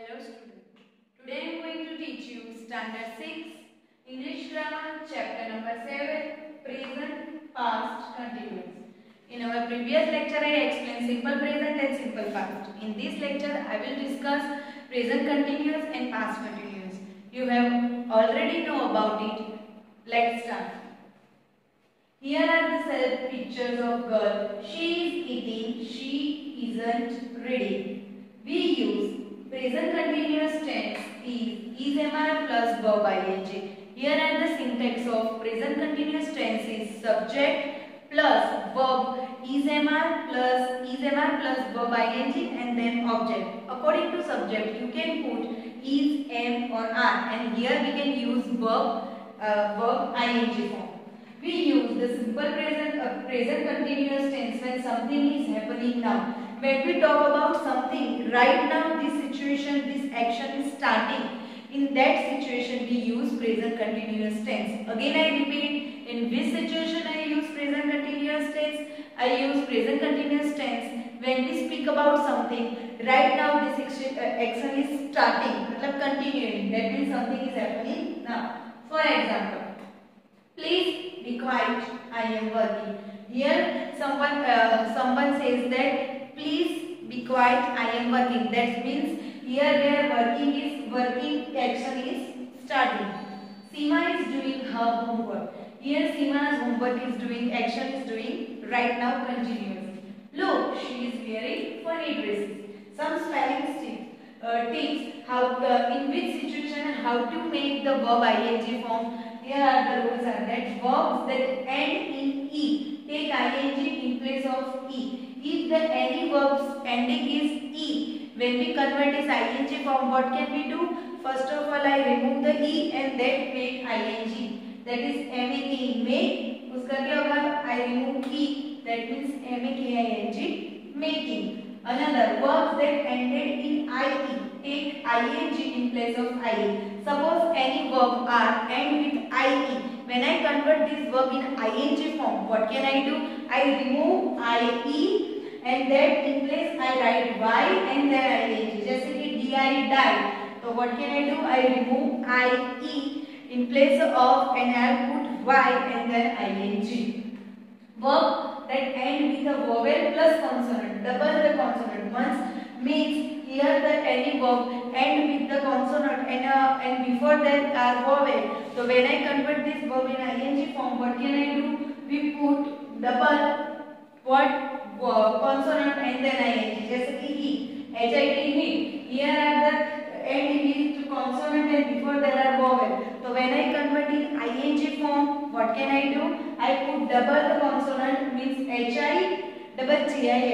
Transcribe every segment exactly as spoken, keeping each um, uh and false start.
Hello student. Today I am going to teach you standard six English grammar chapter number seven present past continuous. In our previous lecture I explained simple present and simple past. In this lecture I will discuss present continuous and past continuous. You have already know about it. Let's start. Here are the self pictures of girl. She is eating. She isn't reading. We use present continuous tense is is am plus verb ing. Here are the syntax of present continuous tense is subject plus verb is am plus is am plus verb ing and then object. According to subject you can put is, am or are, and here we can use verb uh, verb ing form. We use the simple present uh, present continuous tense when something is happening now. When we talk about something right now, this situation, this action is starting. In that situation, we use present continuous tense. Again, I repeat, in which situation I use present continuous tense? I use present continuous tense when we speak about something. Right now, this action, uh, action is starting, मतलब continuing. That means something is happening now. For example, please be quiet. I am working. Here, someone uh, someone says that. Please be quiet, I am working. That means here where working is working action is starting. Seema is doing her homework. Here Seema's homework is doing, action is doing right now continuously. Look, she is wearing funny dresses. Some spelling tips, uh, tips how uh, in which situation and how to make the verb ing form. Here are the rules are that verbs that end in e take ing in place of e. If the any verbs ending is e, when we convert this ing form, what can we do? First of all, I remove the e and then make ing. That is making. Make. उसका क्या होगा? I remove e. That means making. Making. Another verbs that ended in ie take ing in place of ie. Suppose any verb are end with ie. When I convert this verb in ing form, what can I do? I remove ie and that in place I write y and then ing. जैसे कि di die. So what can I do? I remove ie in place of and I put y and then ing. Verb that end with a vowel plus consonant. Double the consonant once means here the any verb end with the consonant and uh, and before that are vowel. So when I convert this verb in ing form, what can I do? We put double what uh, consonant and then ing. जैसे कि he, hit, hit. Here are the end with consonant and before there are vowel. So when I convert in ing form, what can I do? I put double the consonant means hi, double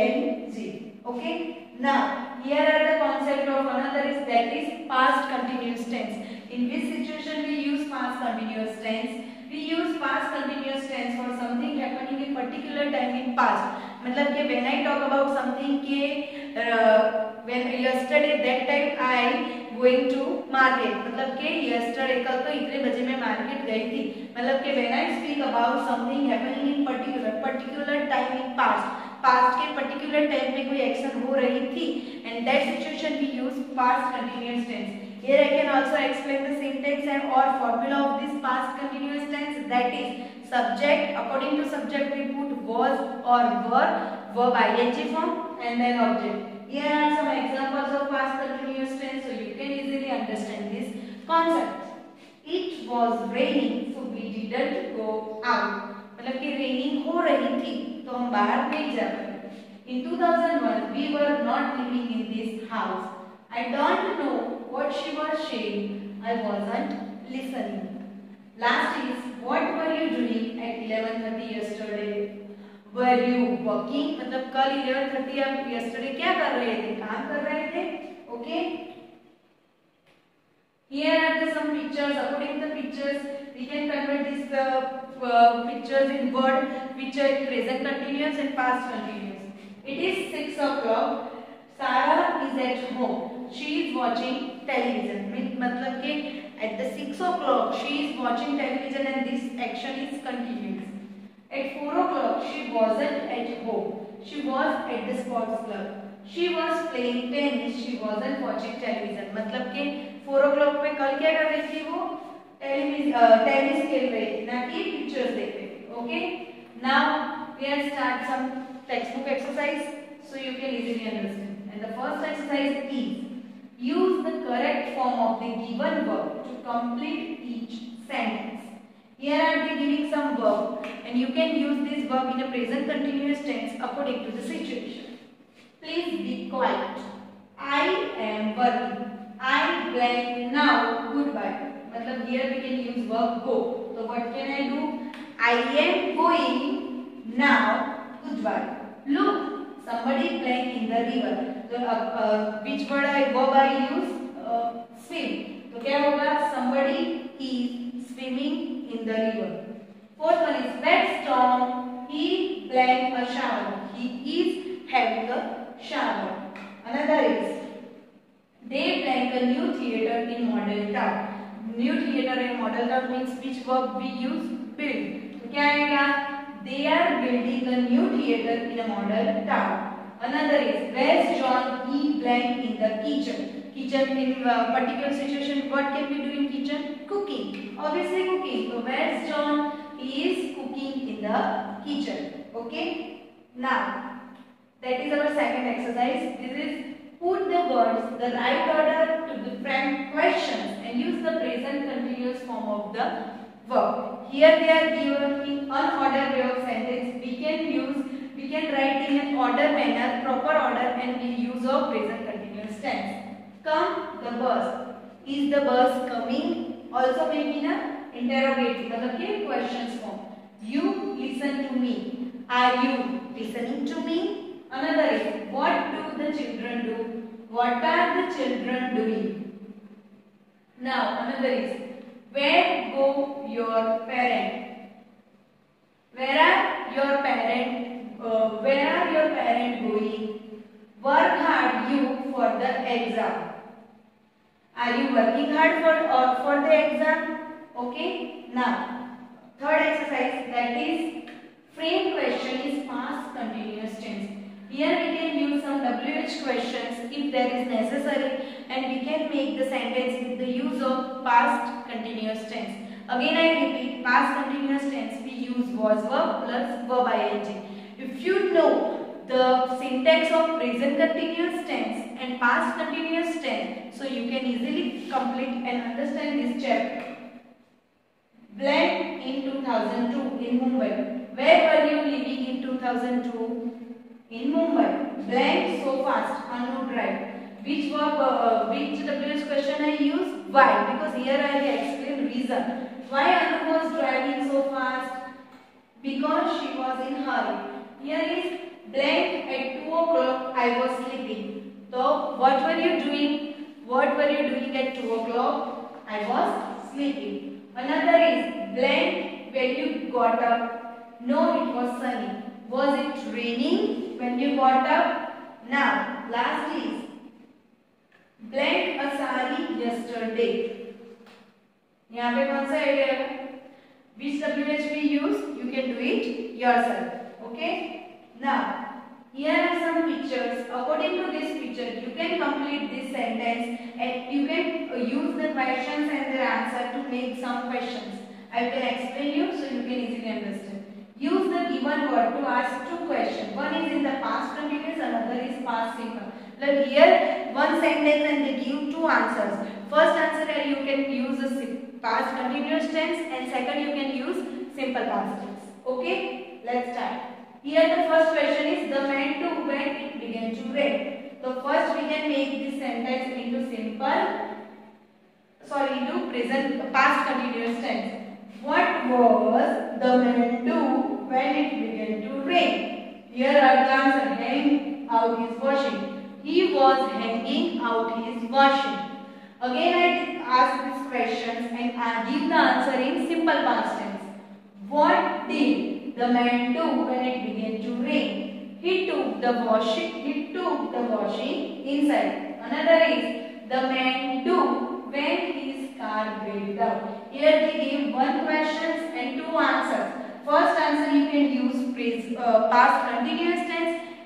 ging. Okay. Now here are the concept of another is that is past continuous tense. In which situation we use past continuous tense? We use past continuous tense for something happening in particular time in past. मतलब कि when I talk about something के uh, when yesterday that time I going to market. मतलब कि yesterday कल तो इतने बजे मैं market गई थी. मतलब कि when I speak about something happening in particular particular time in past. Past के particular time में कोई action हो रही थी and that situation we use past continuous tense. Here I can also explain the syntax and or formula of this past continuous tense, that is subject. According to subject we put was or were, verb ing form and then object. Here are some examples of past continuous tense so you can easily understand this concept. It was raining so we didn't go out. मतलब कि raining हो रही थी तो हम बाहर नहीं जा पाए. In two thousand one we were not living in this house. I don't know what she was saying. I wasn't listening. Last is what were you doing at eleven thirty yesterday? Were you working? मतलब कल eleven thirty आप yesterday क्या कर रहे थे? काम कर रहे थे? Okay. Here are the some pictures. According to the pictures, we can convert these uh, uh, pictures in word, which are present continuous and past continuous. It is six o'clock. Sarah is at home. She is watching television. मतलब कि at the six o'clock she is watching television and this action is continuous. At four o'clock she wasn't at home. She was at the sports club. She was playing tennis. She wasn't watching television. मतलब कि four o'clock पे कल क्या कर रही थी वो? Television tennis खेल रही थी, ना कि पिक्चर्स देख रही थी. Okay? Now we will start some textbook exercise so you can easily understand. And the first exercise is use the correct form of the given verb to complete each sentence. Here I am giving some verb and you can use this verb in a present continuous tense according to the situation. Please be quiet. I am working. I blank now. Goodbye. मतलब here we can use verb go. So what can I do? I am going now. Goodbye. Look, somebody blank in the river. So uh, uh, which word I verb I use? Uh, swim. तो क्या होगा? Somebody is swimming in the river. Fourth one is wet storm. He blank a shower. He is having a shower. Another is they blank a new theater in model town. New theater in model town means which verb we use? Build. तो क्या आएगा? They are building a new theater in a model town. Another is where's John? He blank in the kitchen. Kitchen in a particular situation. What can we do in kitchen? Cooking. Obviously cooking. So where's John? He is cooking in the kitchen. Okay. Now that is our second exercise. This is put the words the right order to different questions and use the present continuous form of the verb. Here they are given in unordered way of sentence. We can use, we can write in an order manner, proper order, and we use of present continuous tense. Come the bus. Is the bus coming? Also maybe in a interrogative, मतलब कि questions form. You listen to me. Are you listening to me? Another is what do the children do? What are the children doing? Now another is where go your parent? Where are your parent? Uh, where are your parent going? Work hard you for the exam. Are you working hard for or for the exam? Okay. Now third exercise, that is frame question is past continuous tense. Here we can use some W H questions if there is necessary, and we can make the sentence with the use of past continuous tense. Again I repeat, past continuous tense we use was verb plus verb ing. If you know the syntax of present continuous tense and past continuous tense, so you can easily complete and understand this chapter. Blank in two thousand two in Mumbai. Where were you living in two thousand two? In Mumbai. Blank so fast. Anu drive. Which verb? Uh, which W H question I use? Why? Because here I will explain reason. Why Anu was driving so fast? Because she was in hurry. Here is blank at two o'clock I was sleeping. So what were you doing? What were you doing at two o'clock? I was sleeping. Another is blank when you got up. No, it was sunny. Was it raining when you got up? Now, last is blank a sari yesterday. यहाँ पे कौन सा idea है? Which W H we use? You can do it yourself. Okay? Now, here are some pictures. According to this picture, you can complete this sentence and you can use the questions and their answer to make some questions. I will explain you so you can easily understand. Use the given word to ask two questions. One is in the past continuous, another is past simple. Like here, one sentence and they give two answers. First answer you can use the past continuous tense, and second you can use simple past tense. Okay, let's start. Here the first question is the man to when it began to rain. So first we can make this sentence into simple, sorry, into present past continuous tense. What was the man do when it began to rain? Here are the answer. Hang out his washing. He was hanging out his washing. Again I ask these questions and I give the answer in simple past tense. What did the man do when it began to rain? He took the washing. He took the washing inside. Another is the man do when his car broke down. Here they give one question and two answers. First answer you can use phrase, uh, past continuous tense,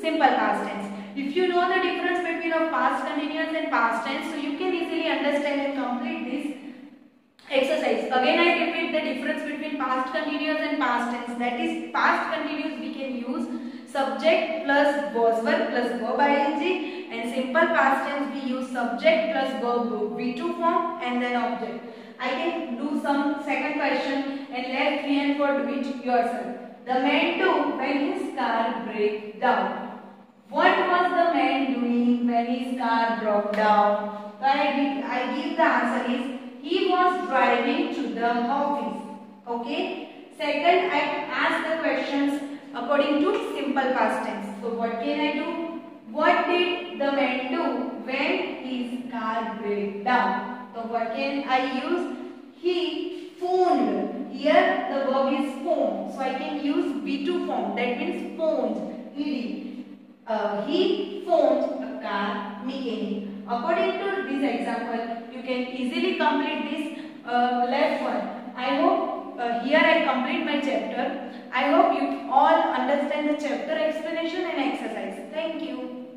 simple past tense. If you know the difference between a past continuous and past tense, so you can easily understand and complete this exercise. Again I repeat the difference between past continuous and past tense. That is, past continuous we can use subject plus was verb plus verb ing, and simple past tense we use subject plus verb V two form and then object. I can do some second question and let three and four do it yourself. The man do when his car breaks down. What was the man doing when his car broke down? So I, I give the answer is he was driving to the office. Okay. Second, I ask the questions according to simple past tense. So what can I do? What did the man do when his car broke down? So what can I use? He phoned. Here the verb is phone. So I can use V two form. That means phoned. Ed. Uh, he phoned a car mechanic. According to this example, you can easily complete this uh, left one. I hope uh, here I complete my chapter. I hope you all understand the chapter explanation and exercise. Thank you.